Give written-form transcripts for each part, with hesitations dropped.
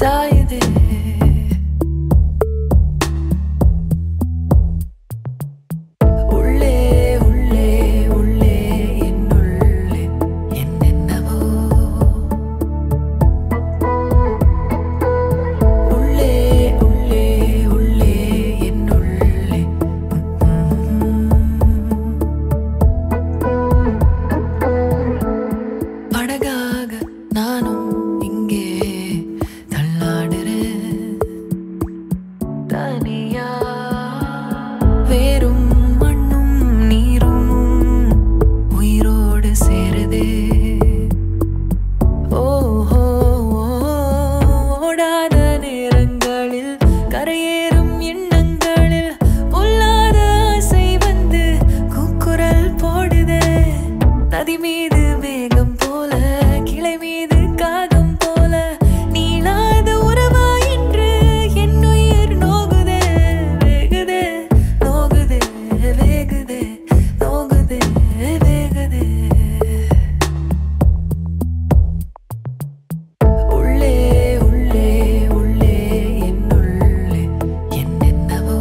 சாயுதே. உள்ளே உள்ளே உள்ளே என்னுள்ளே என்னென்னவோ. உள்ளே உள்ளே உள்ளே என்னுள்ளே படகாக நானும் இங்கே தள்ளாடுறேன் தனியா. வேரும் மண்ணும் நீரும் உயிரோடு சேருதே. ஓஹோ ஓடாத நேரங்களில் கரையேறும் எண்ணங்களில் பொல்லாத ஆசை வந்து கூக்குரல் போடுதே. நதி மீது மேகம் போல கிளை மீது காகம் போல நீளாத உறவா என்று என் உயிர் நோகுதே. வேகுதே நோகுதே வேகுதே நோகுதே வேகுதே. உள்ளே உள்ளே உள்ளே என்னுள்ளே என்னென்னவோ.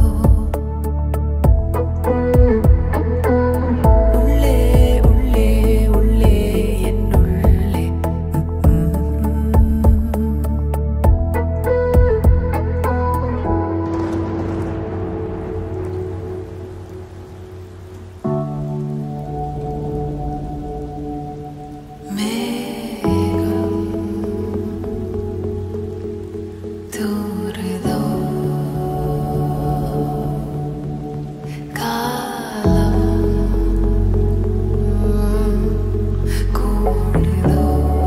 உள்ளே உள்ளே உள்ளே என்னுள்ளே மேகம் தூறுதோ. காலம் கூடுதோ.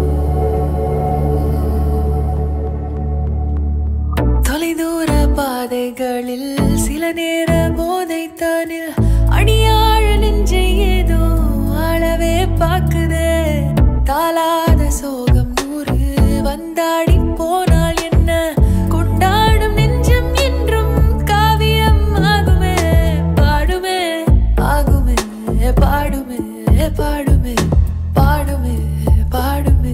தொலைதூர பாதைகளில் சில நேர போதைத்தானில் அடியாழ நெஞ்சை ஏதோ ஆளவே பாக்குதே. தாளாத சோகம் நூறு வந்தாடி போனால் என்ன கொண்டாடும் நெஞ்சம் என்றும் காவியம் ஆகுமே. பாடுமே ஆகுமே பாடுமே பாடுமே பாடுமே பாடுமே.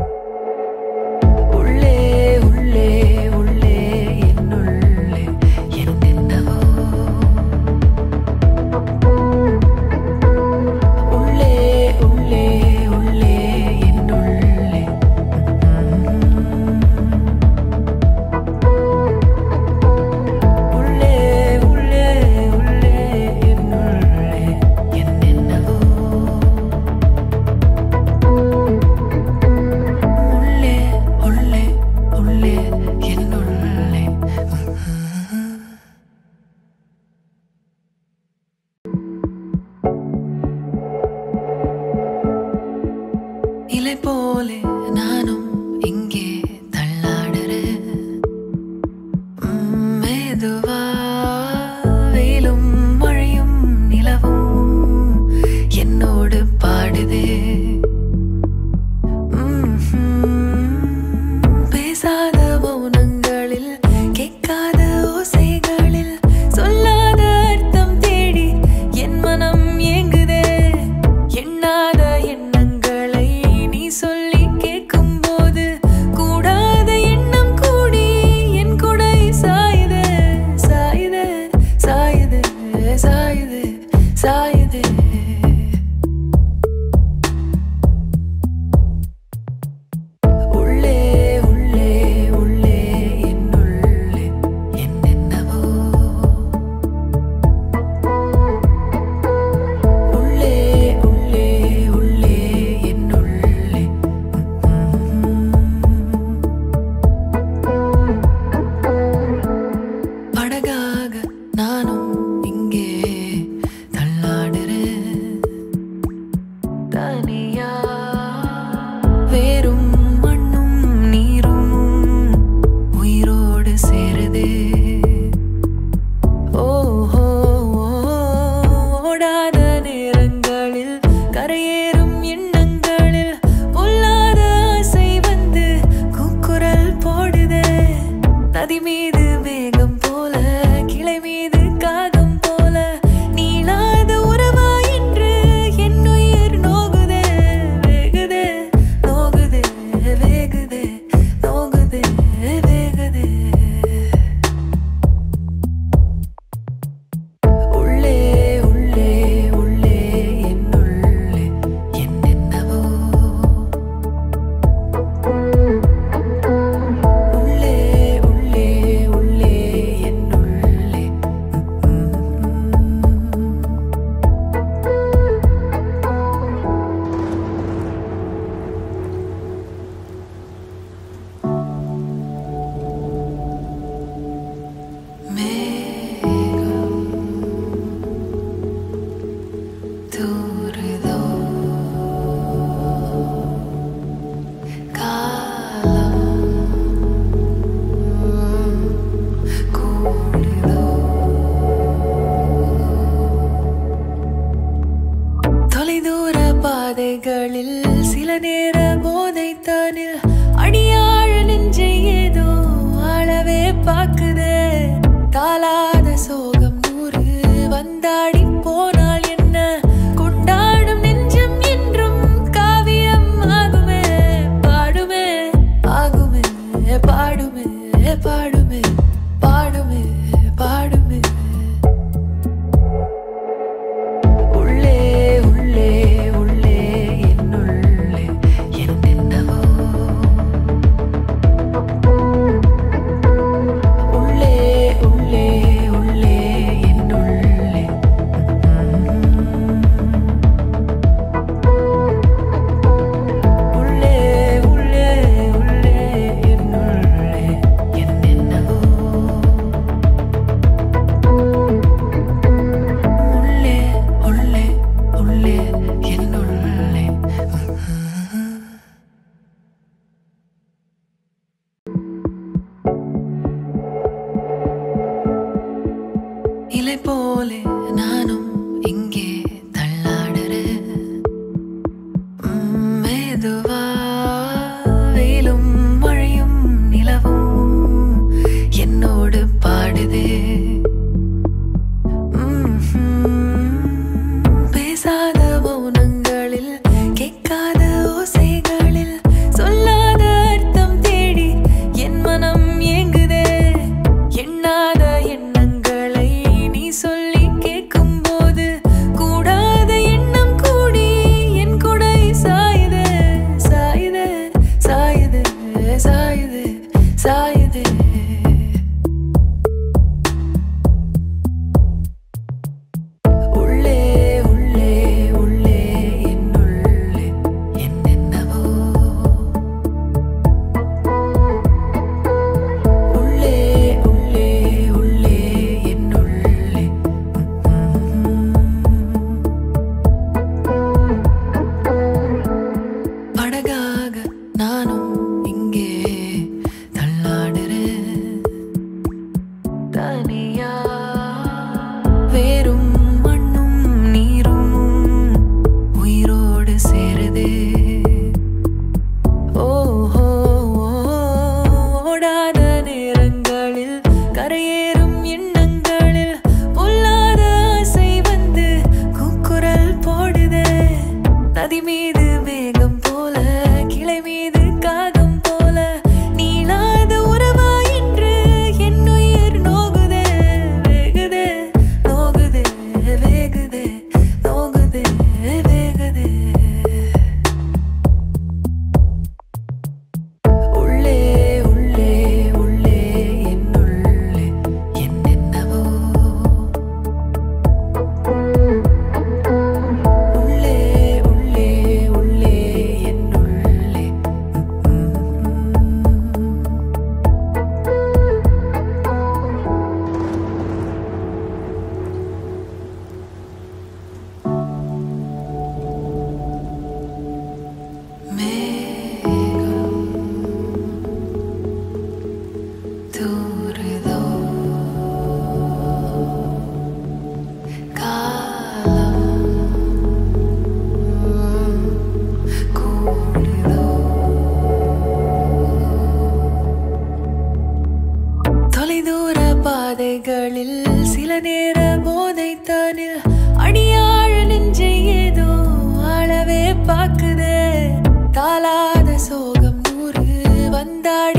உள்ளே உள்ளே உள்ளே என்னுள்ளே அலை போலே நானும் இங்கே தள்ளாடுறேன். மெதுவா வெயிலும் மழையும் நிலவும் என்னோடு பாடுதே. பேசாத மௌனங்களில் கேட்காத ஓசைகளில் சொல்லாத அர்த்தம் தேடி என் மனம் ஏங்குதே. எண்ணாத எண்ணங்களை நீ சொல்லி கேட்கும் போது கூடாத எண்ணம் கூடி என் கொடை சாயுதே சாயுதே சாயுதே சாயுதே சாயுதே. உள்ளே உள்ளே உள்ளே என்னுள்ளே என்னென்னவோ. உள்ளே உள்ளே உள்ளே என்னுள்ளே படகாக நானும் இங்கே தள்ளாடுறேன். தனியா வேரும் மண்ணும் நீரும் உயிரோடு சேருதே. ஓஹோ ஓடாத நேரங்களில் கரையேறும் எண்ணங்களில் பொல்லாத ஆசை வந்து கூக்குரல் போடுதே. நதி மீது மேகம் போல கிளை மீது காகம் போல நீளாத உறவா என்று என் உயிர் நோகுதே. வேகுதே நோகுதே வேகுதே நோகுதே வேகுதே. உள்ளே உள்ளே உள்ளே என்னுள்ளே என்னென்னவோ. உள்ளே உள்ளே உள்ளே என்னுள்ளே மேகம் தூறுதோ. காலம் கூடுதோ. தொலைதூர பாதைகளில் சில நேர போதைத்தானில் அடியாழ நெஞ்சை ஏதோ ஆளவே பாக்குதே. தாளாத சோகம் நூறு வந்தாட